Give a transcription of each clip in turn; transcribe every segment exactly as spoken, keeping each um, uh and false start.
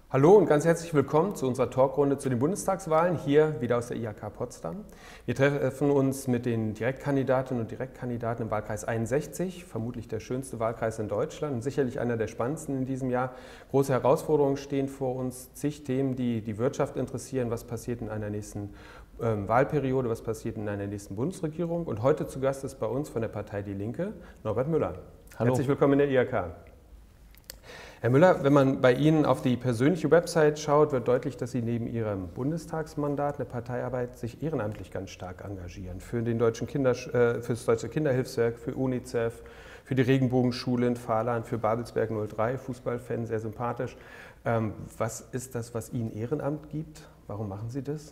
Hallo und ganz herzlich willkommen zu unserer Talkrunde zu den Bundestagswahlen, hier wieder aus der I H K Potsdam. Wir treffen uns mit den Direktkandidatinnen und Direktkandidaten im Wahlkreis einundsechzig, vermutlich der schönste Wahlkreis in Deutschland und sicherlich einer der spannendsten in diesem Jahr. Große Herausforderungen stehen vor uns, zig Themen, die die Wirtschaft interessieren, was passiert in einer nächsten ähm, Wahlperiode, was passiert in einer nächsten Bundesregierung. Und heute zu Gast ist bei uns von der Partei Die Linke Norbert Müller. Hallo. Herzlich willkommen in der I H K. Herr Müller, wenn man bei Ihnen auf die persönliche Website schaut, wird deutlich, dass Sie neben Ihrem Bundestagsmandat, der Parteiarbeit, sich ehrenamtlich ganz stark engagieren. Für, den deutschen Kinder, äh, für das Deutsche Kinderhilfswerk, für UNICEF, für die Regenbogenschule in Fahrland, für Babelsberg null drei, Fußballfan, sehr sympathisch. Ähm, was ist das, was Ihnen Ehrenamt gibt? Warum machen Sie das?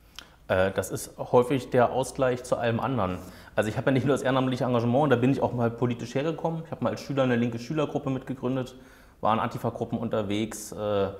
Das ist häufig der Ausgleich zu allem anderen. Also ich habe ja nicht nur das ehrenamtliche Engagement, da bin ich auch mal politisch hergekommen. Ich habe mal als Schüler eine linke Schülergruppe mitgegründet, war in Antifa-Gruppen unterwegs.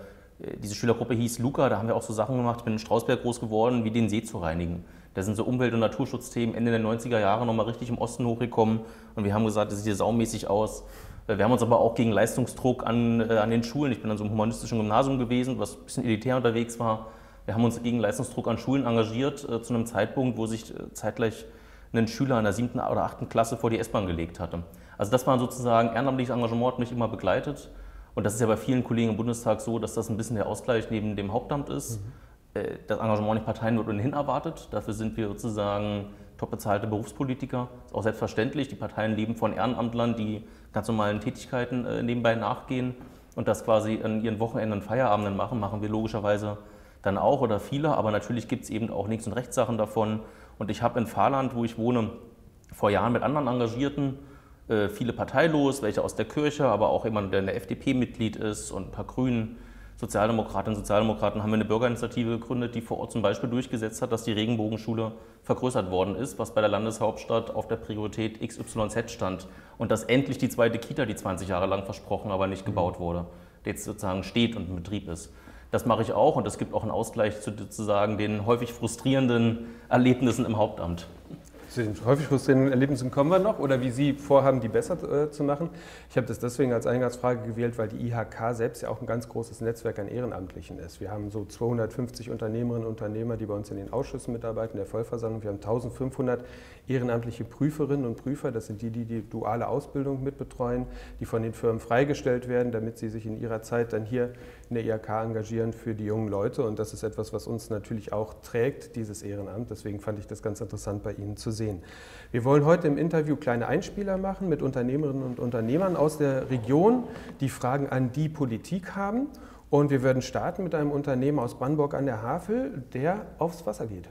Diese Schülergruppe hieß Luca, da haben wir auch so Sachen gemacht. Ich bin in Strausberg groß geworden, wie den See zu reinigen. Da sind so Umwelt- und Naturschutzthemen Ende der neunziger Jahre nochmal richtig im Osten hochgekommen. Und wir haben gesagt, das sieht hier saumäßig aus. Wir haben uns aber auch gegen Leistungsdruck an, an den Schulen, ich bin an so einem humanistischen Gymnasium gewesen, was ein bisschen elitär unterwegs war. Wir haben uns gegen Leistungsdruck an Schulen engagiert, äh, zu einem Zeitpunkt, wo sich äh, zeitgleich ein Schüler in der siebten oder achten Klasse vor die S-Bahn gelegt hatte. Also das war sozusagen ehrenamtliches Engagement, hat mich immer begleitet. Und das ist ja bei vielen Kollegen im Bundestag so, dass das ein bisschen der Ausgleich neben dem Hauptamt ist. Mhm. Äh, das Engagement in den Parteien wird ohnehin erwartet. Dafür sind wir sozusagen top bezahlte Berufspolitiker. Das ist auch selbstverständlich. Die Parteien leben von Ehrenamtlern, die ganz normalen Tätigkeiten äh, nebenbei nachgehen und das quasi an ihren Wochenenden und Feierabenden machen, machen wir logischerweise dann auch oder viele, aber natürlich gibt es eben auch Links- und Rechtssachen davon. Und ich habe in Fahrland, wo ich wohne, vor Jahren mit anderen Engagierten, äh, viele parteilos, welche aus der Kirche, aber auch jemand, der in der F D P Mitglied ist und ein paar Grünen, Sozialdemokratinnen und Sozialdemokraten, haben wir eine Bürgerinitiative gegründet, die vor Ort zum Beispiel durchgesetzt hat, dass die Regenbogenschule vergrößert worden ist, was bei der Landeshauptstadt auf der Priorität X Y Z stand. Und dass endlich die zweite Kita, die zwanzig Jahre lang versprochen, aber nicht gebaut wurde, jetzt sozusagen steht und in Betrieb ist. Das mache ich auch und es gibt auch einen Ausgleich zu sozusagen den häufig frustrierenden Erlebnissen im Hauptamt. Zu den häufig frustrierenden Erlebnissen kommen wir noch oder wie Sie vorhaben, die besser äh, zu machen. Ich habe das deswegen als Eingangsfrage gewählt, weil die I H K selbst ja auch ein ganz großes Netzwerk an Ehrenamtlichen ist. Wir haben so zweihundertfünfzig Unternehmerinnen und Unternehmer, die bei uns in den Ausschüssen mitarbeiten, der Vollversammlung. Wir haben eintausendfünfhundert ehrenamtliche Prüferinnen und Prüfer. Das sind die, die die duale Ausbildung mitbetreuen, die von den Firmen freigestellt werden, damit sie sich in ihrer Zeit dann hier in der I H K engagieren für die jungen Leute. Und das ist etwas, was uns natürlich auch trägt, dieses Ehrenamt. Deswegen fand ich das ganz interessant bei Ihnen zu sehen. Wir wollen heute im Interview kleine Einspieler machen mit Unternehmerinnen und Unternehmern aus der Region, die Fragen an die Politik haben. Und wir werden starten mit einem Unternehmer aus Bannburg an der Havel, der aufs Wasser geht.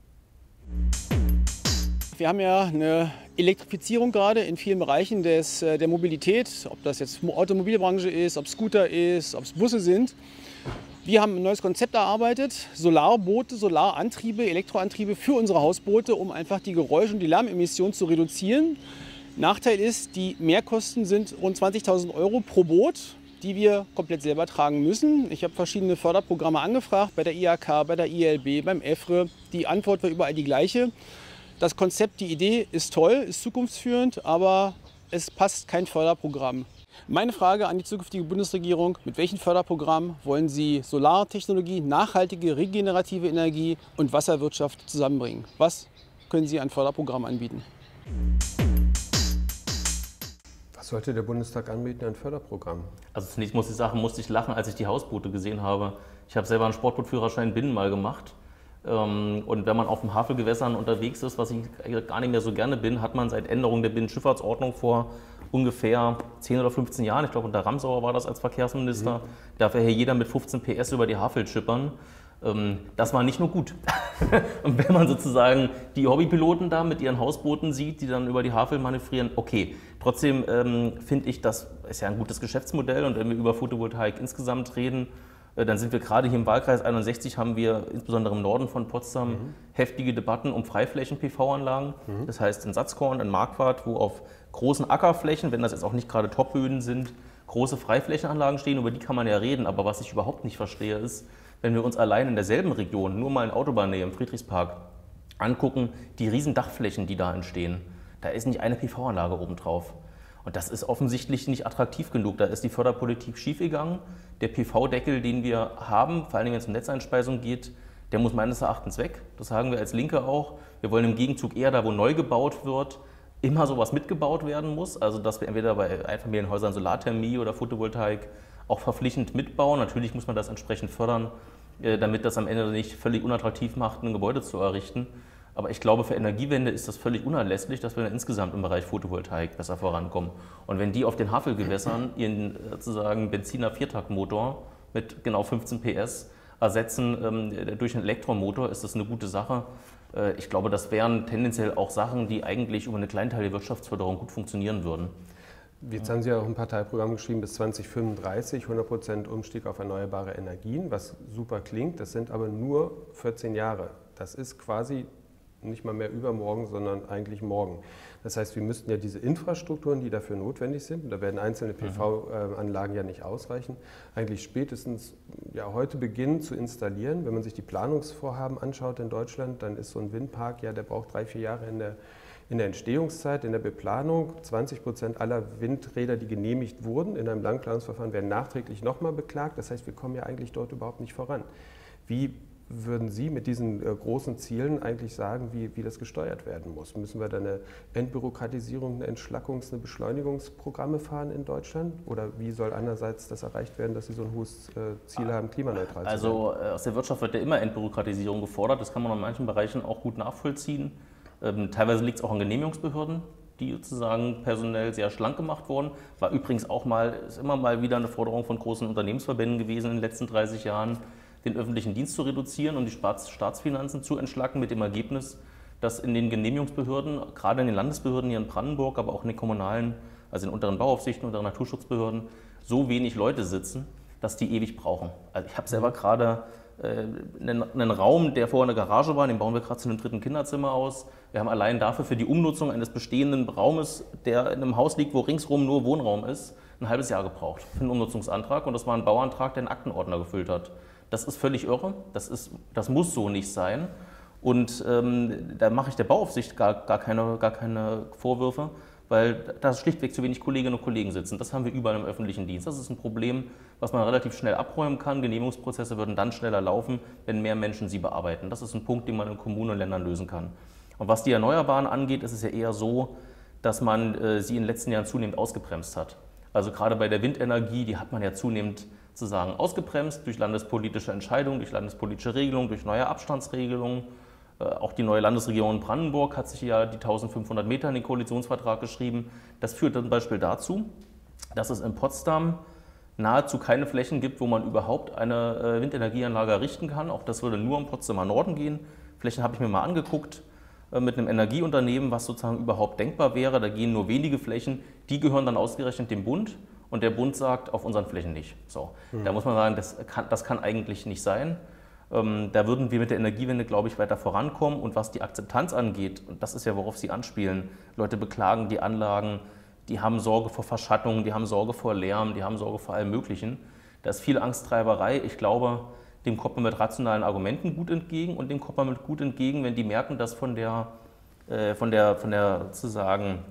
Wir haben ja eine Elektrifizierung gerade in vielen Bereichen des, der Mobilität, ob das jetzt Automobilbranche ist, ob Scooter ist, ob es Busse sind. Wir haben ein neues Konzept erarbeitet, Solarboote, Solarantriebe, Elektroantriebe für unsere Hausboote, um einfach die Geräusch- und die Lärmemissionen zu reduzieren. Nachteil ist, die Mehrkosten sind rund zwanzigtausend Euro pro Boot, die wir komplett selber tragen müssen. Ich habe verschiedene Förderprogramme angefragt, bei der I H K, bei der I L B, beim E F R E. Die Antwort war überall die gleiche. Das Konzept, die Idee ist toll, ist zukunftsführend, aber es passt kein Förderprogramm. Meine Frage an die zukünftige Bundesregierung: Mit welchem Förderprogramm wollen Sie Solartechnologie, nachhaltige, regenerative Energie und Wasserwirtschaft zusammenbringen? Was können Sie an Förderprogramm anbieten? Was sollte der Bundestag anbieten an Förderprogramm? Also zunächst muss ich sagen, musste ich lachen, als ich die Hausboote gesehen habe. Ich habe selber einen Sportbootführerschein Binnen mal gemacht. Und wenn man auf den Havelgewässern unterwegs ist, was ich gar nicht mehr so gerne bin, hat man seit Änderung der Binnenschifffahrtsordnung vor ungefähr zehn oder fünfzehn Jahren, ich glaube unter Ramsauer war das als Verkehrsminister, mhm. darf ja hier jeder mit fünfzehn P S über die Havel schippern. Das war nicht nur gut. Und wenn man sozusagen die Hobbypiloten da mit ihren Hausbooten sieht, die dann über die Havel manövrieren, okay. Trotzdem ähm, finde ich, das ist ja ein gutes Geschäftsmodell und wenn wir über Photovoltaik insgesamt reden, dann sind wir gerade hier im Wahlkreis einundsechzig, haben wir insbesondere im Norden von Potsdam mhm. heftige Debatten um Freiflächen-P V-Anlagen. Mhm. Das heißt in Satzkorn, in Marquardt, wo auf großen Ackerflächen, wenn das jetzt auch nicht gerade Topböden sind, große Freiflächenanlagen stehen, über die kann man ja reden. Aber was ich überhaupt nicht verstehe ist, wenn wir uns allein in derselben Region, nur mal in Autobahnnähe im Friedrichspark, angucken, die riesen Dachflächen, die da entstehen, da ist nicht eine P V-Anlage obendrauf. Und das ist offensichtlich nicht attraktiv genug. Da ist die Förderpolitik schiefgegangen. Der P V-Deckel, den wir haben, vor allem wenn es um Netzeinspeisung geht, der muss meines Erachtens weg. Das sagen wir als Linke auch. Wir wollen im Gegenzug eher da, wo neu gebaut wird, immer sowas mitgebaut werden muss. Also dass wir entweder bei Einfamilienhäusern Solarthermie oder Photovoltaik auch verpflichtend mitbauen. Natürlich muss man das entsprechend fördern, damit das am Ende nicht völlig unattraktiv macht, ein Gebäude zu errichten. Aber ich glaube, für Energiewende ist das völlig unerlässlich, dass wir dann insgesamt im Bereich Photovoltaik besser vorankommen. Und wenn die auf den Havelgewässern ihren sozusagen Benziner-Viertaktmotor mit genau fünfzehn P S ersetzen ähm, durch einen Elektromotor, ist das eine gute Sache. Äh, ich glaube, das wären tendenziell auch Sachen, die eigentlich über eine kleinteilige Wirtschaftsförderung gut funktionieren würden. Jetzt haben Sie ja auch ein Parteiprogramm geschrieben, bis zweitausendfünfunddreißig hundert Prozent Umstieg auf erneuerbare Energien, was super klingt. Das sind aber nur vierzehn Jahre. Das ist quasi nicht mal mehr übermorgen, sondern eigentlich morgen. Das heißt, wir müssten ja diese Infrastrukturen, die dafür notwendig sind, da werden einzelne P V-Anlagen ja nicht ausreichen, eigentlich spätestens ja, heute beginnen zu installieren. Wenn man sich die Planungsvorhaben anschaut in Deutschland, dann ist so ein Windpark, ja, der braucht drei, vier Jahre in der, in der Entstehungszeit, in der Beplanung. zwanzig Prozent aller Windräder, die genehmigt wurden in einem Langplanungsverfahren, werden nachträglich nochmal beklagt. Das heißt, wir kommen ja eigentlich dort überhaupt nicht voran. Wie würden Sie mit diesen äh, großen Zielen eigentlich sagen, wie, wie das gesteuert werden muss? Müssen wir da eine Entbürokratisierung, eine Entschlackungs-, eine Beschleunigungsprogramme fahren in Deutschland? Oder wie soll andererseits das erreicht werden, dass Sie so ein hohes äh, Ziel haben, klimaneutral zu sein? Also äh, aus der Wirtschaft wird ja immer Entbürokratisierung gefordert. Das kann man in manchen Bereichen auch gut nachvollziehen. Ähm, teilweise liegt es auch an Genehmigungsbehörden, die sozusagen personell sehr schlank gemacht wurden. War übrigens auch mal, ist immer mal wieder eine Forderung von großen Unternehmensverbänden gewesen in den letzten dreißig Jahren, den öffentlichen Dienst zu reduzieren und die Staatsfinanzen zu entschlacken, mit dem Ergebnis, dass in den Genehmigungsbehörden, gerade in den Landesbehörden hier in Brandenburg, aber auch in den kommunalen, also in unteren Bauaufsichten, unteren Naturschutzbehörden, so wenig Leute sitzen, dass die ewig brauchen. Also ich habe selber gerade äh, einen, einen Raum, der vorher eine Garage war, den bauen wir gerade zu einem dritten Kinderzimmer aus. Wir haben allein dafür für die Umnutzung eines bestehenden Raumes, der in einem Haus liegt, wo ringsrum nur Wohnraum ist, ein halbes Jahr gebraucht für einen Umnutzungsantrag. Und das war ein Bauantrag, der einen Aktenordner gefüllt hat. Das ist völlig irre, das, ist, das muss so nicht sein. Und ähm, da mache ich der Bauaufsicht gar, gar, keine, gar keine Vorwürfe, weil da schlichtweg zu wenig Kolleginnen und Kollegen sitzen. Das haben wir überall im öffentlichen Dienst. Das ist ein Problem, was man relativ schnell abräumen kann. Genehmigungsprozesse würden dann schneller laufen, wenn mehr Menschen sie bearbeiten. Das ist ein Punkt, den man in Kommunen und Ländern lösen kann. Und was die Erneuerbaren angeht, ist es ja eher so, dass man äh, sie in den letzten Jahren zunehmend ausgebremst hat. Also gerade bei der Windenergie, die hat man ja zunehmend sozusagen ausgebremst durch landespolitische Entscheidungen, durch landespolitische Regelungen, durch neue Abstandsregelungen. Äh, auch die neue Landesregierung Brandenburg hat sich ja die eintausendfünfhundert Meter in den Koalitionsvertrag geschrieben. Das führt zum Beispiel dazu, dass es in Potsdam nahezu keine Flächen gibt, wo man überhaupt eine äh, Windenergieanlage errichten kann. Auch das würde nur im Potsdamer Norden gehen. Flächen habe ich mir mal angeguckt äh, mit einem Energieunternehmen, was sozusagen überhaupt denkbar wäre. Da gehen nur wenige Flächen, die gehören dann ausgerechnet dem Bund. Und der Bund sagt, auf unseren Flächen nicht. So, mhm. Da muss man sagen, das kann, das kann eigentlich nicht sein. Ähm, da würden wir mit der Energiewende, glaube ich, weiter vorankommen. Und was die Akzeptanz angeht, und das ist ja, worauf Sie anspielen, Leute beklagen die Anlagen, die haben Sorge vor Verschattung, die haben Sorge vor Lärm, die haben Sorge vor allem Möglichen. Da ist viel Angsttreiberei. Ich glaube, dem kommt man mit rationalen Argumenten gut entgegen und dem kommt man mit gut entgegen, wenn die merken, dass von der, äh, von der, von der sozusagen,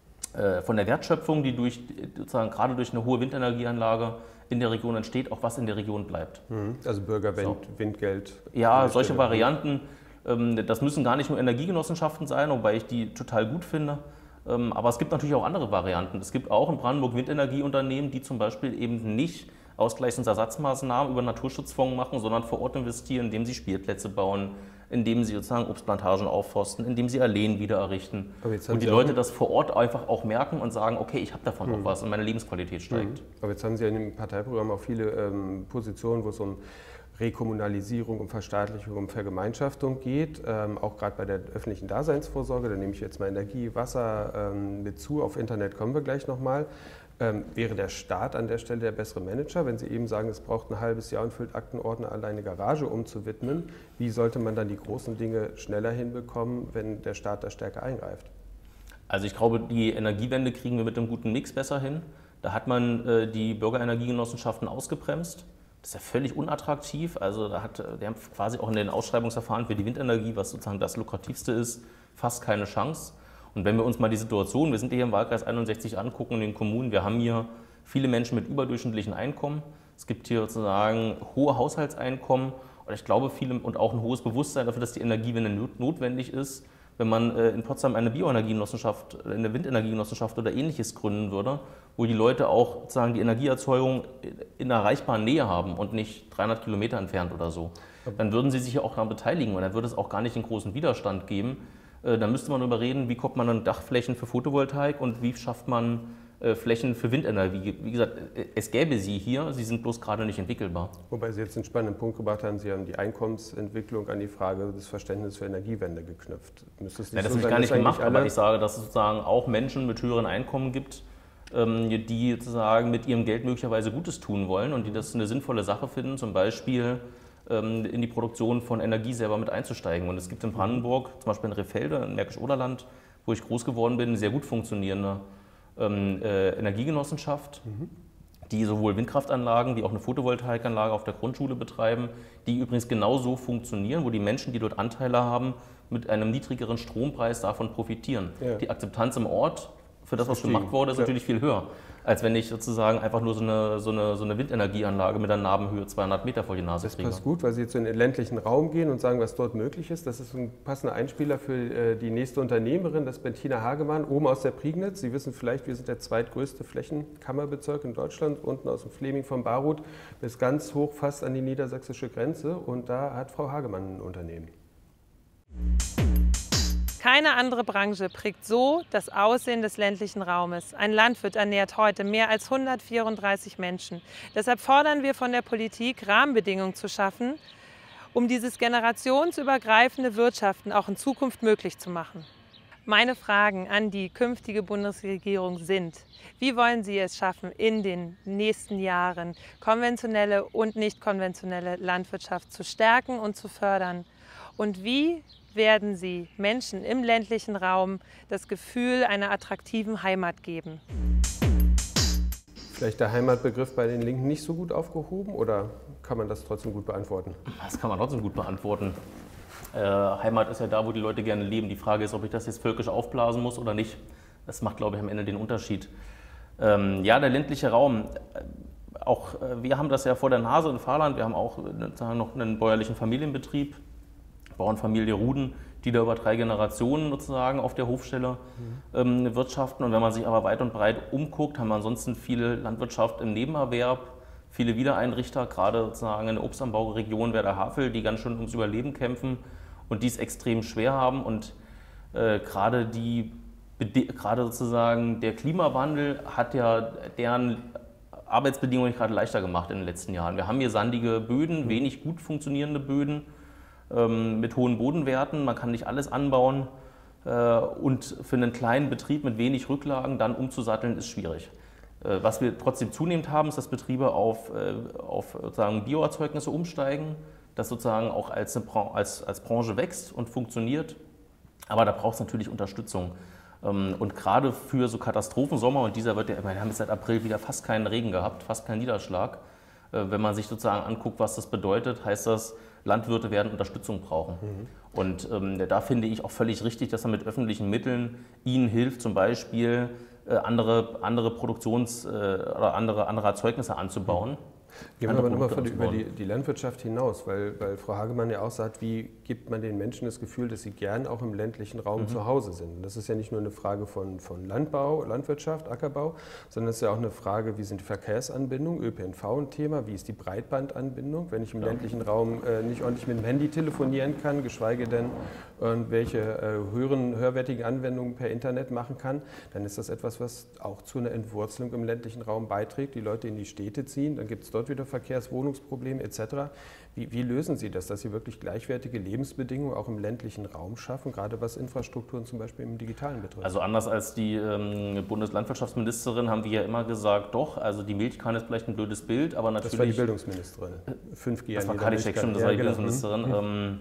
von der Wertschöpfung, die durch, sozusagen gerade durch eine hohe Windenergieanlage in der Region entsteht, auch was in der Region bleibt. Also Bürgerwind, so. Windgeld. Ja, solche Varianten. Das müssen gar nicht nur Energiegenossenschaften sein, wobei ich die total gut finde. Aber es gibt natürlich auch andere Varianten. Es gibt auch in Brandenburg Windenergieunternehmen, die zum Beispiel eben nicht Ausgleichsersatzmaßnahmen über Naturschutzfonds machen, sondern vor Ort investieren, indem sie Spielplätze bauen, indem sie sozusagen Obstplantagen aufforsten, indem sie Alleen wieder errichten. Und die Leute das vor Ort einfach auch merken und sagen, okay, ich habe davon mhm. auch was und meine Lebensqualität steigt. Mhm. Aber jetzt haben Sie ja in dem Parteiprogramm auch viele ähm, Positionen, wo es um Rekommunalisierung, um Verstaatlichung, um Vergemeinschaftung geht, ähm, auch gerade bei der öffentlichen Daseinsvorsorge. Da nehme ich jetzt mal Energie, Wasser ähm, mit zu, auf Internet kommen wir gleich nochmal. Ähm, wäre der Staat an der Stelle der bessere Manager, wenn Sie eben sagen, es braucht ein halbes Jahr und füllt Aktenordner allein eine Garage umzuwidmen? Wie sollte man dann die großen Dinge schneller hinbekommen, wenn der Staat da stärker eingreift? Also ich glaube, die Energiewende kriegen wir mit einem guten Mix besser hin. Da hat man äh, die Bürgerenergiegenossenschaften ausgebremst. Das ist ja völlig unattraktiv. Also da hat, die haben quasi auch in den Ausschreibungsverfahren für die Windenergie, was sozusagen das lukrativste ist, fast keine Chance. Und wenn wir uns mal die Situation, wir sind hier im Wahlkreis einundsechzig angucken in den Kommunen, wir haben hier viele Menschen mit überdurchschnittlichen Einkommen. Es gibt hier sozusagen hohe Haushaltseinkommen und ich glaube viele und auch ein hohes Bewusstsein dafür, dass die Energiewende notwendig ist. Wenn man in Potsdam eine Bioenergiegenossenschaft, eine Windenergiegenossenschaft oder Ähnliches gründen würde, wo die Leute auch sozusagen die Energieerzeugung in erreichbaren Nähe haben und nicht dreihundert Kilometer entfernt oder so, dann würden sie sich ja auch daran beteiligen und dann würde es auch gar nicht den großen Widerstand geben. Dann müsste man darüber reden, wie kommt man an Dachflächen für Photovoltaik und wie schafft man Flächen für Windenergie. Wie gesagt, es gäbe sie hier, sie sind bloß gerade nicht entwickelbar. Wobei Sie jetzt einen spannenden Punkt gebracht haben, Sie haben die Einkommensentwicklung an die Frage des Verständnisses für Energiewende geknüpft. Müsste es nicht ja, das so habe ich sein, gar nicht gemacht, alle aber ich sage, dass es sozusagen auch Menschen mit höheren Einkommen gibt, die sozusagen mit ihrem Geld möglicherweise Gutes tun wollen und die das eine sinnvolle Sache finden, zum Beispiel in die Produktion von Energie selber mit einzusteigen. Und es gibt in Brandenburg, zum Beispiel in Rehfelde, in Märkisch-Oderland, wo ich groß geworden bin, eine sehr gut funktionierende ähm, äh, Energiegenossenschaft, mhm. die sowohl Windkraftanlagen wie auch eine Photovoltaikanlage auf der Grundschule betreiben, die übrigens genauso funktionieren, wo die Menschen, die dort Anteile haben, mit einem niedrigeren Strompreis davon profitieren. Ja. Die Akzeptanz im Ort für das, was gemacht wurde, ist ja. natürlich viel höher, als wenn ich sozusagen einfach nur so eine, so eine, so eine Windenergieanlage mit einer Nabenhöhe zweihundert Meter vor die Nase kriege. Das passt gut, weil Sie jetzt in den ländlichen Raum gehen und sagen, was dort möglich ist. Das ist ein passender Einspieler für die nächste Unternehmerin, das ist Bettina Hagemann, oben aus der Prignitz. Sie wissen vielleicht, wir sind der zweitgrößte Flächenkammerbezirk in Deutschland, unten aus dem Fleming vom Barut bis ganz hoch fast an die niedersächsische Grenze. Und da hat Frau Hagemann ein Unternehmen. Keine andere Branche prägt so das Aussehen des ländlichen Raumes. Ein Landwirt ernährt heute mehr als hundertvierunddreißig Menschen. Deshalb fordern wir von der Politik, Rahmenbedingungen zu schaffen, um dieses generationsübergreifende Wirtschaften auch in Zukunft möglich zu machen. Meine Fragen an die künftige Bundesregierung sind: Wie wollen Sie es schaffen, in den nächsten Jahren konventionelle und nicht konventionelle Landwirtschaft zu stärken und zu fördern? Und wie werden Sie Menschen im ländlichen Raum das Gefühl einer attraktiven Heimat geben? Vielleicht der Heimatbegriff bei den Linken nicht so gut aufgehoben oder kann man das trotzdem gut beantworten? Das kann man trotzdem gut beantworten. Äh, Heimat ist ja da, wo die Leute gerne leben. Die Frage ist, ob ich das jetzt völkisch aufblasen muss oder nicht. Das macht, glaube ich, am Ende den Unterschied. Ähm, ja, der ländliche Raum. Auch äh, wir haben das ja vor der Nase in Fahrland. Wir haben auch äh, noch einen bäuerlichen Familienbetrieb. Bauernfamilie Ruden, die da über drei Generationen sozusagen auf der Hofstelle mhm. ähm, wirtschaften. Und wenn man sich aber weit und breit umguckt, haben wir ansonsten viele Landwirtschaft im Nebenerwerb, viele Wiedereinrichter, gerade sozusagen in der Obstanbauregion Werder Havel, die ganz schön ums Überleben kämpfen und die es extrem schwer haben. Und äh, gerade die, gerade sozusagen der Klimawandel hat ja deren Arbeitsbedingungen gerade leichter gemacht in den letzten Jahren. Wir haben hier sandige Böden, wenig gut funktionierende Böden, mit hohen Bodenwerten, man kann nicht alles anbauen und für einen kleinen Betrieb mit wenig Rücklagen dann umzusatteln ist schwierig. Was wir trotzdem zunehmend haben, ist, dass Betriebe auf, auf sozusagen Bioerzeugnisse umsteigen, das sozusagen auch als, eine, als, als Branche wächst und funktioniert, aber da braucht es natürlich Unterstützung. Und gerade für so Katastrophensommer, und dieser wird ja, wir haben jetzt seit April wieder fast keinen Regen gehabt, fast keinen Niederschlag. Wenn man sich sozusagen anguckt, was das bedeutet, heißt das, Landwirte werden Unterstützung brauchen. Mhm. Und ähm, da finde ich auch völlig richtig, dass man mit öffentlichen Mitteln ihnen hilft, zum Beispiel äh, andere, andere Produktions- äh, oder andere, andere Erzeugnisse anzubauen. Mhm. Gehen wir aber nochmal von über die, die Landwirtschaft hinaus, weil, weil Frau Hagemann ja auch sagt, wie gibt man den Menschen das Gefühl, dass sie gern auch im ländlichen Raum mhm. zu Hause sind. Und das ist ja nicht nur eine Frage von, von Landbau, Landwirtschaft, Ackerbau, sondern es ist ja auch eine Frage, wie sind die Verkehrsanbindungen, Ö P N V ein Thema, wie ist die Breitbandanbindung, wenn ich im ja. ländlichen Raum äh, nicht ordentlich mit dem Handy telefonieren kann, geschweige denn irgendwelche äh, höheren, höherwertigen Anwendungen per Internet machen kann, dann ist das etwas, was auch zu einer Entwurzelung im ländlichen Raum beiträgt, die Leute in die Städte ziehen, dann gibt es dort wieder Verkehrswohnungsprobleme et cetera. Wie, wie lösen Sie das, dass Sie wirklich gleichwertige Lebensbedingungen auch im ländlichen Raum schaffen, gerade was Infrastrukturen zum Beispiel im Digitalen betrifft? Also anders als die ähm, Bundeslandwirtschaftsministerin haben wir ja immer gesagt, doch, also die Milchkanne ist vielleicht ein blödes Bild, aber natürlich... Das war die Bildungsministerin, fünf G. Das war Kali Scheck, stimmt, das ja, war die genau. Bildungsministerin. Mhm. Ähm,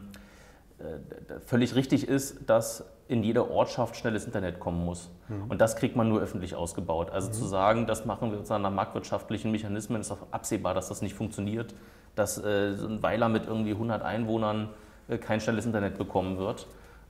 äh, völlig richtig ist, dass in jeder Ortschaft schnelles Internet kommen muss. Mhm. Und das kriegt man nur öffentlich ausgebaut. Also mhm. zu sagen, das machen wir sozusagen nach marktwirtschaftlichen Mechanismen, ist auch absehbar, dass das nicht funktioniert, dass äh, so ein Weiler mit irgendwie hundert Einwohnern äh, kein schnelles Internet bekommen wird.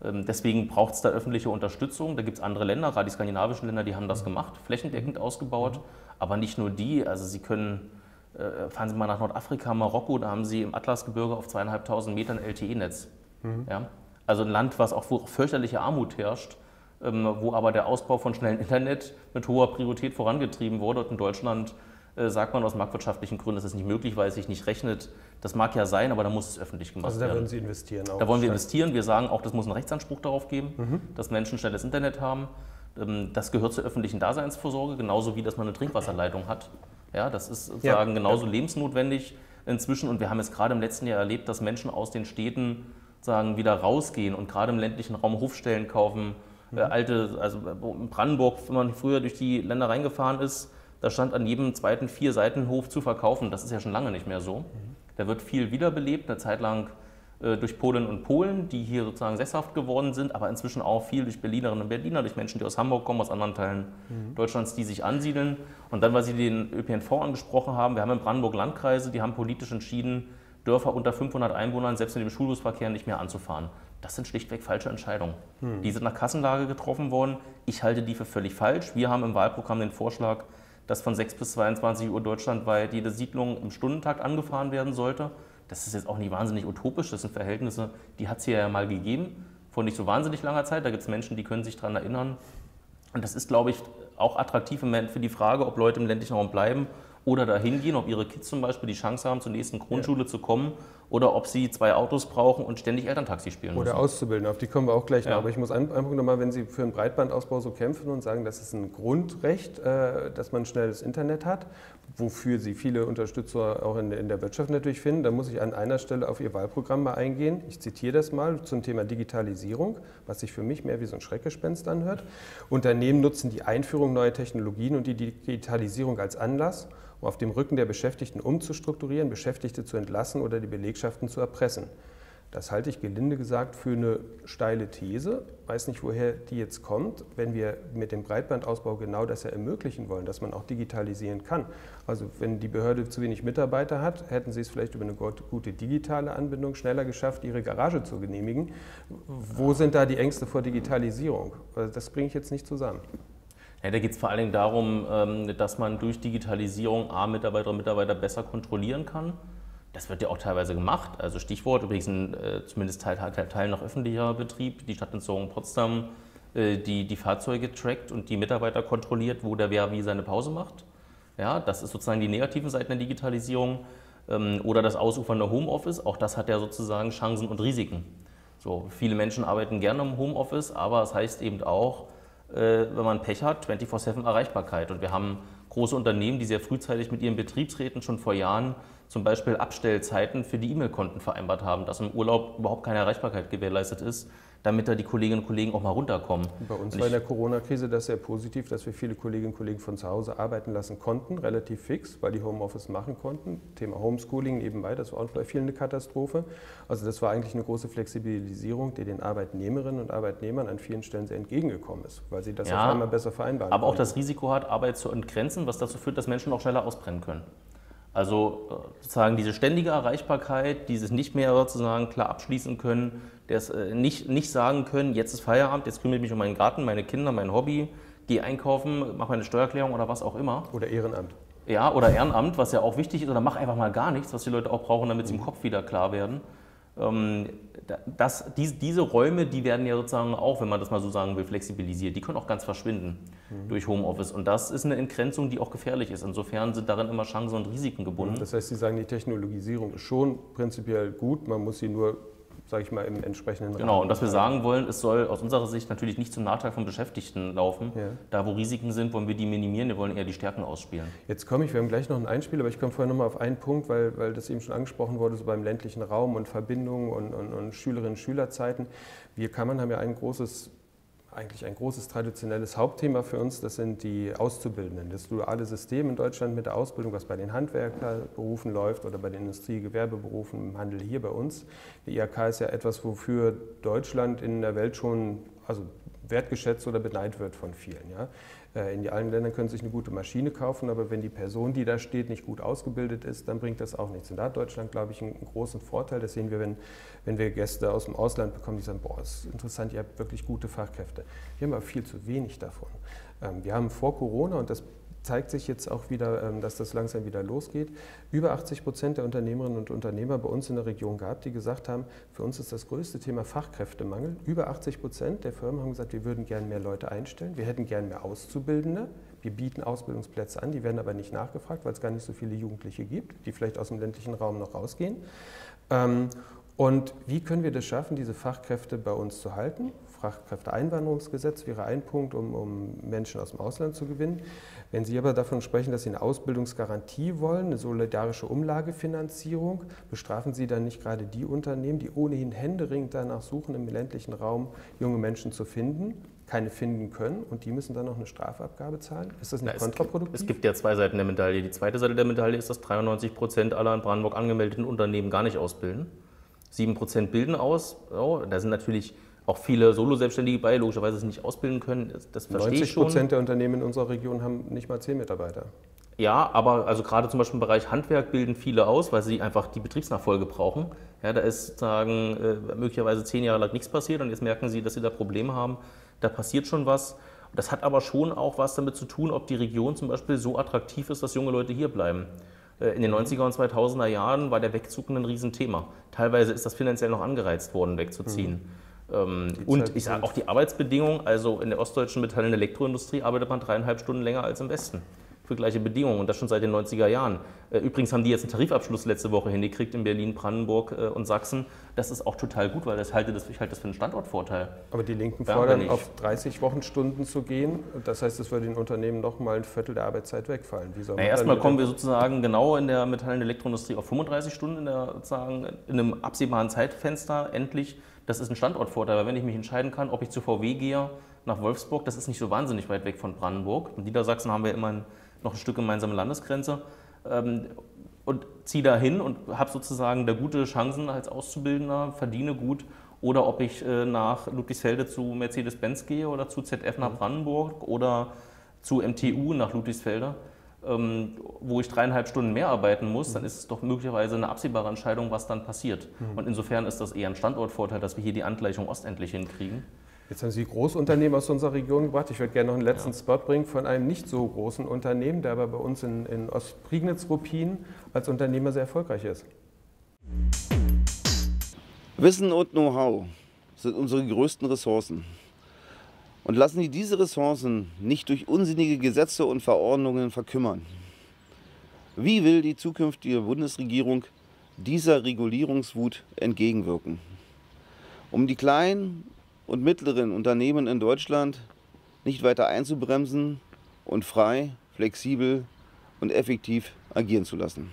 Deswegen braucht es da öffentliche Unterstützung. Da gibt es andere Länder, gerade die skandinavischen Länder, die haben das gemacht, flächendeckend ausgebaut. Aber nicht nur die, also Sie können, äh, fahren Sie mal nach Nordafrika, Marokko, da haben Sie im Atlasgebirge auf zweieinhalbtausend Metern L T E-Netz. Mhm. Ja? Also ein Land, was auch, wo fürchterliche Armut herrscht, ähm, wo aber der Ausbau von schnellem Internet mit hoher Priorität vorangetrieben wurde. Und in Deutschland äh, sagt man aus marktwirtschaftlichen Gründen, dass es nicht möglich, weil es sich nicht rechnet. Das mag ja sein, aber da muss es öffentlich gemacht werden. Also da würden Sie investieren auch. Da wollen wir investieren. Wir sagen auch, das muss einen Rechtsanspruch darauf geben, mhm. dass Menschen schnelles Internet haben. Das gehört zur öffentlichen Daseinsvorsorge, genauso wie, dass man eine Trinkwasserleitung hat. Ja, das ist sozusagen ja, genauso ja. lebensnotwendig inzwischen. Und wir haben es gerade im letzten Jahr erlebt, dass Menschen aus den Städten sagen, wieder rausgehen und gerade im ländlichen Raum Hofstellen kaufen. Mhm. Äh, alte, also in Brandenburg, wenn man früher durch die Länder reingefahren ist, da stand an jedem zweiten vier Seiten Hof zu verkaufen. Das ist ja schon lange nicht mehr so. Mhm. Da wird viel wiederbelebt, eine Zeit lang äh, durch Polinnen und Polen, die hier sozusagen sesshaft geworden sind, aber inzwischen auch viel durch Berlinerinnen und Berliner, durch Menschen, die aus Hamburg kommen, aus anderen Teilen mhm. Deutschlands, die sich ansiedeln. Und dann, weil Sie den Ö P N V angesprochen haben, wir haben in Brandenburg Landkreise, die haben politisch entschieden, Dörfer unter fünfhundert Einwohnern selbst mit dem Schulbusverkehr nicht mehr anzufahren. Das sind schlichtweg falsche Entscheidungen. Mhm. Die sind nach Kassenlage getroffen worden. Ich halte die für völlig falsch. Wir haben im Wahlprogramm den Vorschlag, dass von sechs bis zweiundzwanzig Uhr deutschlandweit jede Siedlung im Stundentakt angefahren werden sollte. Das ist jetzt auch nicht wahnsinnig utopisch, das sind Verhältnisse, die hat es hier ja mal gegeben, vor nicht so wahnsinnig langer Zeit. Da gibt es Menschen, die können sich daran erinnern. Und das ist, glaube ich, auch attraktiv im Moment für die Frage, ob Leute im ländlichen Raum bleiben oder dahin gehen, ob ihre Kids zum Beispiel die Chance haben, zur nächsten Grundschule ja. zu kommen oder ob sie zwei Autos brauchen und ständig Elterntaxi spielen müssen. Oder auszubilden, auf die kommen wir auch gleich noch. Ja. Aber ich muss einen Punkt nochmal, wenn Sie für einen Breitbandausbau so kämpfen und sagen, das ist ein Grundrecht, dass man schnelles Internet hat, wofür Sie viele Unterstützer auch in der Wirtschaft natürlich finden, dann muss ich an einer Stelle auf Ihr Wahlprogramm mal eingehen. Ich zitiere das mal zum Thema Digitalisierung, was sich für mich mehr wie so ein Schreckgespenst anhört. Unternehmen nutzen die Einführung neuer Technologien und die Digitalisierung als Anlass, um auf dem Rücken der Beschäftigten umzustrukturieren, Beschäftigte zu entlassen oder die Belegschaften zu erpressen. Das halte ich gelinde gesagt für eine steile These. Ich weiß nicht, woher die jetzt kommt, wenn wir mit dem Breitbandausbau genau das ja ermöglichen wollen, dass man auch digitalisieren kann. Also wenn die Behörde zu wenig Mitarbeiter hat, hätten sie es vielleicht über eine gute digitale Anbindung schneller geschafft, ihre Garage zu genehmigen. Wo sind da die Ängste vor Digitalisierung? Das bringe ich jetzt nicht zusammen. Ja, da geht es vor allen Dingen darum, dass man durch Digitalisierung A, Mitarbeiterinnen und Mitarbeiter besser kontrollieren kann. Das wird ja auch teilweise gemacht. Also Stichwort übrigens ein äh, zumindest Teil, Teil noch öffentlicher Betrieb, die Stadtentsorgung Potsdam, äh, die die Fahrzeuge trackt und die Mitarbeiter kontrolliert, wo der wer wie seine Pause macht. Ja, das ist sozusagen die negativen Seiten der Digitalisierung. Ähm, oder das ausufernde Homeoffice, auch das hat ja sozusagen Chancen und Risiken. So, viele Menschen arbeiten gerne im Homeoffice, aber es heißt eben auch, äh, wenn man Pech hat, vierundzwanzig sieben Erreichbarkeit. Und wir haben große Unternehmen, die sehr frühzeitig mit ihren Betriebsräten schon vor Jahren zum Beispiel Abstellzeiten für die E-Mail-Konten vereinbart haben, dass im Urlaub überhaupt keine Erreichbarkeit gewährleistet ist, damit da die Kolleginnen und Kollegen auch mal runterkommen. Bei uns war in der Corona-Krise das sehr positiv, dass wir viele Kolleginnen und Kollegen von zu Hause arbeiten lassen konnten, relativ fix, weil die Homeoffice machen konnten. Thema Homeschooling nebenbei, das war auch bei vielen eine Katastrophe. Also das war eigentlich eine große Flexibilisierung, die den Arbeitnehmerinnen und Arbeitnehmern an vielen Stellen sehr entgegengekommen ist, weil sie das ja, auf einmal besser vereinbaren aber konnten. Auch das Risiko hat, Arbeit zu entgrenzen, was dazu führt, dass Menschen auch schneller ausbrennen können. Also sozusagen diese ständige Erreichbarkeit, dieses nicht mehr sozusagen klar abschließen können, das nicht, nicht sagen können, jetzt ist Feierabend, jetzt kümmere ich mich um meinen Garten, meine Kinder, mein Hobby, gehe einkaufen, mache meine Steuererklärung oder was auch immer. Oder Ehrenamt. Ja, oder Ehrenamt, was ja auch wichtig ist, oder mach einfach mal gar nichts, was die Leute auch brauchen, damit sie im Kopf wieder klar werden. Das, diese, diese Räume, die werden ja sozusagen auch, wenn man das mal so sagen will, flexibilisiert. Die können auch ganz verschwinden mhm. durch Homeoffice. Und das ist eine Entgrenzung, die auch gefährlich ist. Insofern sind darin immer Chancen und Risiken gebunden. Das heißt, Sie sagen, die Technologisierung ist schon prinzipiell gut, man muss sie nur, sage ich mal, im entsprechenden Rahmen. Genau, und was wir sagen wollen, es soll aus unserer Sicht natürlich nicht zum Nachteil von Beschäftigten laufen. Ja. Da, wo Risiken sind, wollen wir die minimieren, wir wollen eher die Stärken ausspielen. Jetzt komme ich, wir haben gleich noch ein Einspiel, aber ich komme vorher nochmal auf einen Punkt, weil, weil das eben schon angesprochen wurde, so beim ländlichen Raum und Verbindungen und, und, und Schülerinnen- und Schülerzeiten. Wir Kammern haben ja ein großes, eigentlich ein großes traditionelles Hauptthema für uns, das sind die Auszubildenden. Das duale System in Deutschland mit der Ausbildung, was bei den Handwerkerberufen läuft oder bei den Industrie-Gewerbeberufen im Handel hier bei uns. Die I H K ist ja etwas, wofür Deutschland in der Welt schon also wertgeschätzt oder beneidet wird von vielen. Ja. In allen Ländern können Sie sich eine gute Maschine kaufen, aber wenn die Person, die da steht, nicht gut ausgebildet ist, dann bringt das auch nichts. Und da hat Deutschland, glaube ich, einen großen Vorteil. Das sehen wir, wenn, wenn wir Gäste aus dem Ausland bekommen, die sagen, boah, das ist interessant, ihr habt wirklich gute Fachkräfte. Wir haben aber viel zu wenig davon. Wir haben vor Corona, und das zeigt sich jetzt auch wieder, dass das langsam wieder losgeht, über achtzig Prozent der Unternehmerinnen und Unternehmer bei uns in der Region gehabt, die gesagt haben, für uns ist das größte Thema Fachkräftemangel. Über achtzig Prozent der Firmen haben gesagt, wir würden gerne mehr Leute einstellen, wir hätten gerne mehr Auszubildende. Wir bieten Ausbildungsplätze an, die werden aber nicht nachgefragt, weil es gar nicht so viele Jugendliche gibt, die vielleicht aus dem ländlichen Raum noch rausgehen. Und wie können wir das schaffen, diese Fachkräfte bei uns zu halten? Fachkräfteeinwanderungsgesetz wäre ein Punkt, um, um Menschen aus dem Ausland zu gewinnen. Wenn Sie aber davon sprechen, dass Sie eine Ausbildungsgarantie wollen, eine solidarische Umlagefinanzierung, bestrafen Sie dann nicht gerade die Unternehmen, die ohnehin händeringend danach suchen, im ländlichen Raum junge Menschen zu finden, keine finden können und die müssen dann noch eine Strafabgabe zahlen? Ist das nicht Na, kontraproduktiv? Es gibt, es gibt ja zwei Seiten der Medaille. Die zweite Seite der Medaille ist, dass dreiundneunzig Prozent aller in Brandenburg angemeldeten Unternehmen gar nicht ausbilden. sieben Prozent bilden aus. Oh, da sind natürlich auch viele Solo-Selbstständige bei, logischerweise sie nicht ausbilden können. Das, das verstehe ich schon. neunzig Prozent der Unternehmen in unserer Region haben nicht mal zehn Mitarbeiter. Ja, aber also gerade zum Beispiel im Bereich Handwerk bilden viele aus, weil sie einfach die Betriebsnachfolge brauchen. Ja, da ist sozusagen äh, möglicherweise zehn Jahre lang nichts passiert und jetzt merken sie, dass sie da Probleme haben. Da passiert schon was. Das hat aber schon auch was damit zu tun, ob die Region zum Beispiel so attraktiv ist, dass junge Leute hier bleiben. In den neunziger und zweitausender Jahren war der Wegzug ein Riesenthema. Teilweise ist das finanziell noch angereizt worden, wegzuziehen. Mhm. Und ich sage auch die Arbeitsbedingungen, also in der ostdeutschen Metall- und Elektroindustrie arbeitet man dreieinhalb Stunden länger als im Westen. Für gleiche Bedingungen und das schon seit den neunziger Jahren. Übrigens haben die jetzt einen Tarifabschluss letzte Woche hingekriegt in Berlin, Brandenburg und Sachsen. Das ist auch total gut, weil das halte das, ich halte das für einen Standortvorteil. Aber die Linken fordern, auf dreißig Wochenstunden zu gehen. Das heißt, es würde den Unternehmen noch mal ein Viertel der Arbeitszeit wegfallen. Wie soll man Na, erstmal kommen wir sozusagen genau in der Metall- und Elektroindustrie auf fünfunddreißig Stunden in, der, sozusagen in einem absehbaren Zeitfenster endlich. Das ist ein Standortvorteil, weil wenn ich mich entscheiden kann, ob ich zu V W gehe nach Wolfsburg, das ist nicht so wahnsinnig weit weg von Brandenburg. In Niedersachsen haben wir immerhin noch ein Stück gemeinsame Landesgrenze ähm, und ziehe da hin und habe sozusagen da gute Chancen als Auszubildender, verdiene gut. Oder ob ich äh, nach Ludwigsfelde zu Mercedes-Benz gehe oder zu Z F nach Brandenburg oder zu M T U nach Ludwigsfelde, ähm, wo ich dreieinhalb Stunden mehr arbeiten muss, dann ist es doch möglicherweise eine absehbare Entscheidung, was dann passiert. Mhm. Und insofern ist das eher ein Standortvorteil, dass wir hier die Angleichung ostendlich hinkriegen. Jetzt haben Sie Großunternehmen aus unserer Region gebracht. Ich würde gerne noch einen letzten ja. Spot bringen von einem nicht so großen Unternehmen, der aber bei uns in, in Ostprignitz-Ruppin als Unternehmer sehr erfolgreich ist. Wissen und Know-how sind unsere größten Ressourcen. Und lassen Sie diese Ressourcen nicht durch unsinnige Gesetze und Verordnungen verkümmern. Wie will die zukünftige Bundesregierung dieser Regulierungswut entgegenwirken? Um die kleinen und mittleren Unternehmen in Deutschland nicht weiter einzubremsen und frei, flexibel und effektiv agieren zu lassen.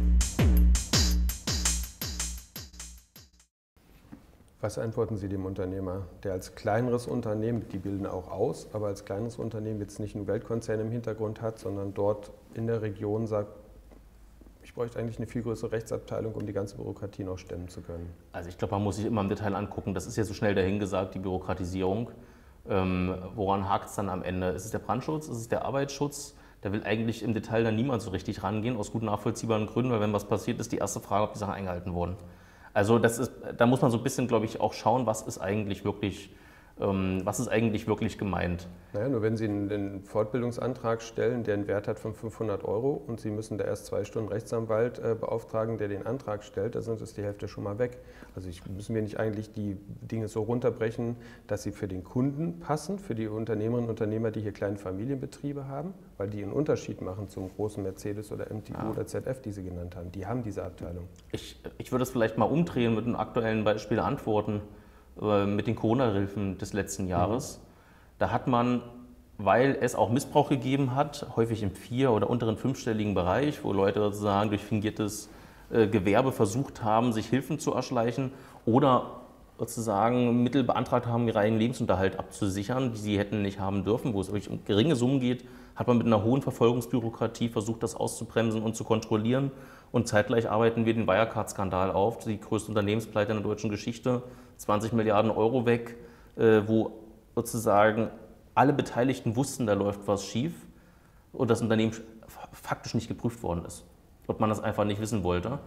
Was antworten Sie dem Unternehmer, der als kleineres Unternehmen, die bilden auch aus, aber als kleineres Unternehmen jetzt nicht einen Weltkonzern im Hintergrund hat, sondern dort in der Region sagt, ich bräuchte eigentlich eine viel größere Rechtsabteilung, um die ganze Bürokratie noch stemmen zu können? Also ich glaube, man muss sich immer im Detail angucken. Das ist ja so schnell dahingesagt, die Bürokratisierung. Ähm, woran hakt es dann am Ende? Ist es der Brandschutz? Ist es der Arbeitsschutz? Da will eigentlich im Detail dann niemand so richtig rangehen, aus gut nachvollziehbaren Gründen, weil wenn was passiert, ist die erste Frage, ob die Sachen eingehalten wurden. Also das ist, da muss man so ein bisschen, glaube ich, auch schauen, was ist eigentlich wirklich, ähm, was ist eigentlich wirklich gemeint. Naja, nur wenn Sie einen, einen Fortbildungsantrag stellen, der einen Wert hat von fünfhundert Euro und Sie müssen da erst zwei Stunden Rechtsanwalt äh, beauftragen, der den Antrag stellt, da sind es die Hälfte schon mal weg. Also ich, müssen wir nicht eigentlich die Dinge so runterbrechen, dass sie für den Kunden passen, für die Unternehmerinnen und Unternehmer, die hier kleine Familienbetriebe haben, weil die einen Unterschied machen zum großen Mercedes oder M T U ja. oder Z F, die Sie genannt haben. Die haben diese Abteilung. Ich, ich würde es vielleicht mal umdrehen mit einem aktuellen Beispiel antworten, äh, mit den Corona-Hilfen des letzten Jahres. Mhm. Da hat man, weil es auch Missbrauch gegeben hat, häufig im vier- oder unteren fünfstelligen Bereich, wo Leute sozusagen durch fingiertes äh, Gewerbe versucht haben, sich Hilfen zu erschleichen oder sozusagen Mittel beantragt haben, ihren eigenen Lebensunterhalt abzusichern, die sie hätten nicht haben dürfen, wo es wirklich um geringe Summen geht, hat man mit einer hohen Verfolgungsbürokratie versucht, das auszubremsen und zu kontrollieren. Und zeitgleich arbeiten wir den Wirecard-Skandal auf, die größte Unternehmenspleite in der deutschen Geschichte, zwanzig Milliarden Euro weg, äh, wo sozusagen alle Beteiligten wussten, da läuft was schief und das Unternehmen faktisch nicht geprüft worden ist und man das einfach nicht wissen wollte.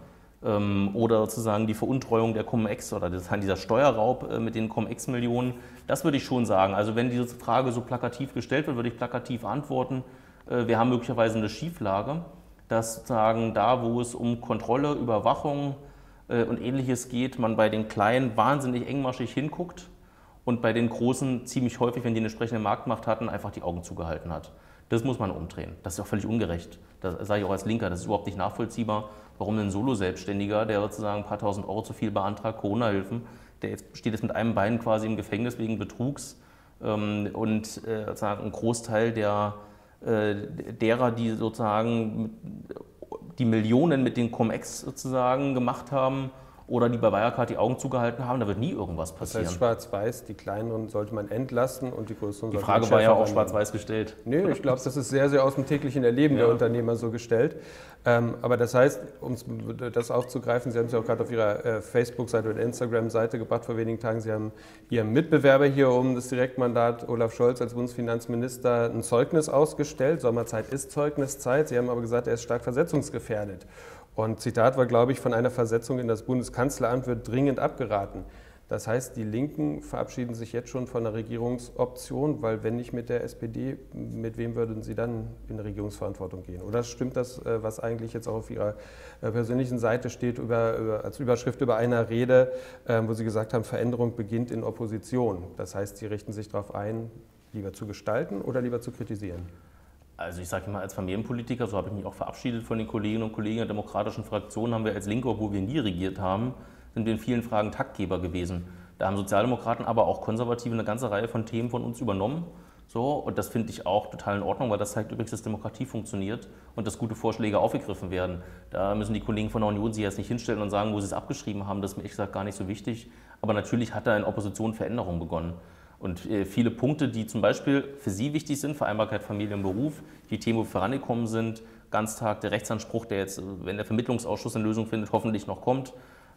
Oder sozusagen die Veruntreuung der Cum-Ex oder dieser Steuerraub mit den Cum-Ex-Millionen, das würde ich schon sagen. Also wenn diese Frage so plakativ gestellt wird, würde ich plakativ antworten, wir haben möglicherweise eine Schieflage, dass sozusagen da, wo es um Kontrolle, Überwachung und Ähnliches geht, man bei den Kleinen wahnsinnig engmaschig hinguckt und bei den Großen ziemlich häufig, wenn die eine entsprechende Marktmacht hatten, einfach die Augen zugehalten hat. Das muss man umdrehen. Das ist auch völlig ungerecht. Das sage ich auch als Linker, das ist überhaupt nicht nachvollziehbar, warum ein Solo-Selbstständiger, der sozusagen ein paar tausend Euro zu viel beantragt, Corona-Hilfen, der jetzt steht jetzt mit einem Bein quasi im Gefängnis wegen Betrugs ähm, und äh, sozusagen ein Großteil der, äh, derer, die sozusagen die Millionen mit den Cum-Ex sozusagen gemacht haben, oder die bei Wirecard die Augen zugehalten haben, da wird nie irgendwas passieren. Das heißt schwarz-weiß, die kleineren sollte man entlasten und die größeren sollte man Die Frage war ja auch schwarz-weiß gestellt. Nö, ich glaube, das ist sehr, sehr aus dem täglichen Erleben ja. der Unternehmer so gestellt. Ähm, aber das heißt, um das aufzugreifen, Sie haben es ja auch gerade auf Ihrer äh, Facebook-Seite oder Instagram-Seite gebracht vor wenigen Tagen, Sie haben Ihrem Mitbewerber hier um das Direktmandat Olaf Scholz als Bundesfinanzminister ein Zeugnis ausgestellt. Sommerzeit ist Zeugniszeit. Sie haben aber gesagt, er ist stark versetzungsgefährdet. Und Zitat war, glaube ich, von einer Versetzung in das Bundeskanzleramt wird dringend abgeraten. Das heißt, die Linken verabschieden sich jetzt schon von der Regierungsoption, weil wenn nicht mit der S P D, mit wem würden Sie dann in die Regierungsverantwortung gehen? Oder stimmt das, was eigentlich jetzt auch auf Ihrer persönlichen Seite steht, über, über, als Überschrift über einer Rede, wo Sie gesagt haben, Veränderung beginnt in Opposition? Das heißt, Sie richten sich darauf ein, lieber zu gestalten oder lieber zu kritisieren? Also ich sage immer, als Familienpolitiker, so habe ich mich auch verabschiedet von den Kolleginnen und Kollegen der demokratischen Fraktion, haben wir als Linke, obwohl wir nie regiert haben, sind wir in vielen Fragen Taktgeber gewesen. Da haben Sozialdemokraten, aber auch Konservative eine ganze Reihe von Themen von uns übernommen. So, und das finde ich auch total in Ordnung, weil das zeigt übrigens, dass Demokratie funktioniert und dass gute Vorschläge aufgegriffen werden. Da müssen die Kollegen von der Union sich jetzt nicht hinstellen und sagen, wo sie es abgeschrieben haben. Das ist mir ehrlich gesagt gar nicht so wichtig. Aber natürlich hat da in Opposition Veränderung begonnen. Und viele Punkte, die zum Beispiel für Sie wichtig sind, Vereinbarkeit Familie und Beruf, die Themen, wo wir vorangekommen sind, Ganztag, der Rechtsanspruch, der jetzt, wenn der Vermittlungsausschuss eine Lösung findet, hoffentlich noch kommt,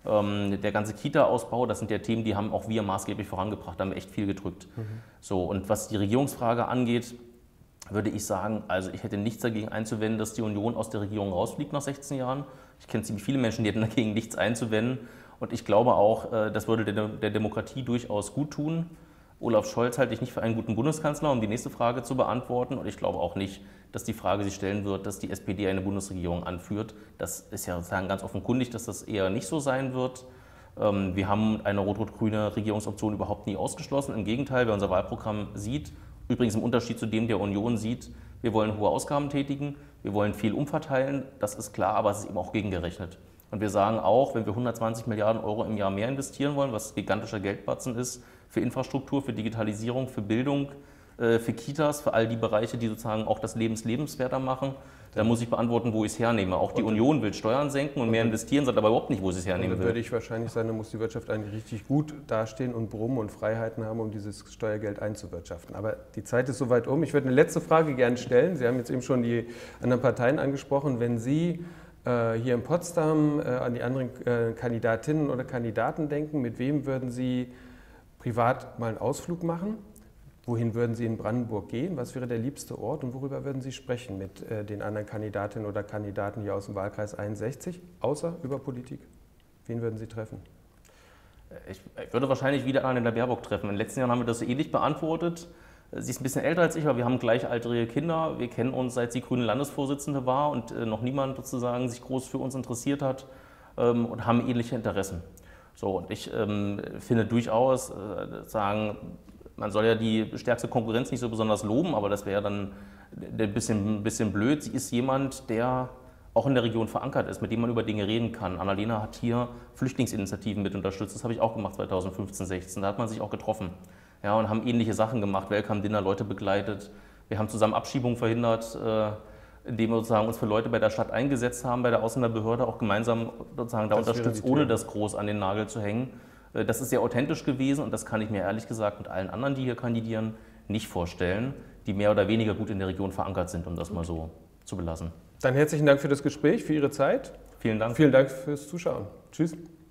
der ganze Kita-Ausbau, das sind ja Themen, die haben auch wir maßgeblich vorangebracht, da haben wir echt viel gedrückt. Mhm. So, und was die Regierungsfrage angeht, würde ich sagen, also ich hätte nichts dagegen einzuwenden, dass die Union aus der Regierung rausfliegt nach sechzehn Jahren. Ich kenne ziemlich viele Menschen, die hätten dagegen nichts einzuwenden. Und ich glaube auch, das würde der Demokratie durchaus gut tun. Olaf Scholz halte ich nicht für einen guten Bundeskanzler, um die nächste Frage zu beantworten. Und ich glaube auch nicht, dass die Frage sich stellen wird, dass die S P D eine Bundesregierung anführt. Das ist ja sozusagen ganz offenkundig, dass das eher nicht so sein wird. Wir haben eine rot-rot-grüne Regierungsoption überhaupt nie ausgeschlossen. Im Gegenteil, wer unser Wahlprogramm sieht, übrigens im Unterschied zu dem der Union sieht, wir wollen hohe Ausgaben tätigen, wir wollen viel umverteilen, das ist klar, aber es ist eben auch gegengerechnet. Und wir sagen auch, wenn wir hundertzwanzig Milliarden Euro im Jahr mehr investieren wollen, was gigantischer Geldbatzen ist, für Infrastruktur, für Digitalisierung, für Bildung, für Kitas, für all die Bereiche, die sozusagen auch das Leben lebenswerter machen, da muss ich beantworten, wo ich es hernehme. Auch die Union will Steuern senken und mehr investieren, sagt aber überhaupt nicht, wo sie es hernehmen will. Dann würde ich wahrscheinlich sagen, da muss die Wirtschaft eigentlich richtig gut dastehen und brummen und Freiheiten haben, um dieses Steuergeld einzuwirtschaften. Aber die Zeit ist soweit um. Ich würde eine letzte Frage gerne stellen. Sie haben jetzt eben schon die anderen Parteien angesprochen. Wenn Sie äh, hier in Potsdam äh, an die anderen äh, Kandidatinnen oder Kandidaten denken, mit wem würden Sie privat mal einen Ausflug machen? Wohin würden Sie in Brandenburg gehen? Was wäre der liebste Ort und worüber würden Sie sprechen mit äh, den anderen Kandidatinnen oder Kandidaten hier aus dem Wahlkreis einundsechzig, außer über Politik? Wen würden Sie treffen? Ich würde wahrscheinlich wieder Annalena Baerbock treffen. In den letzten Jahren haben wir das so ähnlich beantwortet. Sie ist ein bisschen älter als ich, aber wir haben gleichaltrige Kinder. Wir kennen uns, seit sie grüne Landesvorsitzende war und äh, noch niemand sozusagen sich groß für uns interessiert hat ähm, und haben ähnliche Interessen. So, und ich ähm, finde durchaus, äh, sagen, man soll ja die stärkste Konkurrenz nicht so besonders loben, aber das wäre dann ein bisschen, ein bisschen blöd. Sie ist jemand, der auch in der Region verankert ist, mit dem man über Dinge reden kann. Annalena hat hier Flüchtlingsinitiativen mit unterstützt. Das habe ich auch gemacht zweitausendfünfzehn, sechzehn. Da hat man sich auch getroffen, ja, und haben ähnliche Sachen gemacht, Welcome-Dinner, Leute begleitet. Wir haben zusammen Abschiebungen verhindert, äh, indem wir sozusagen uns für Leute bei der Stadt eingesetzt haben, bei der Ausländerbehörde auch gemeinsam sozusagen da unterstützt, ohne das groß an den Nagel zu hängen. Das ist sehr authentisch gewesen und das kann ich mir ehrlich gesagt mit allen anderen, die hier kandidieren, nicht vorstellen, die mehr oder weniger gut in der Region verankert sind, um das mal so zu belassen. Dann herzlichen Dank für das Gespräch, für Ihre Zeit. Vielen Dank. Vielen Dank fürs Zuschauen. Tschüss.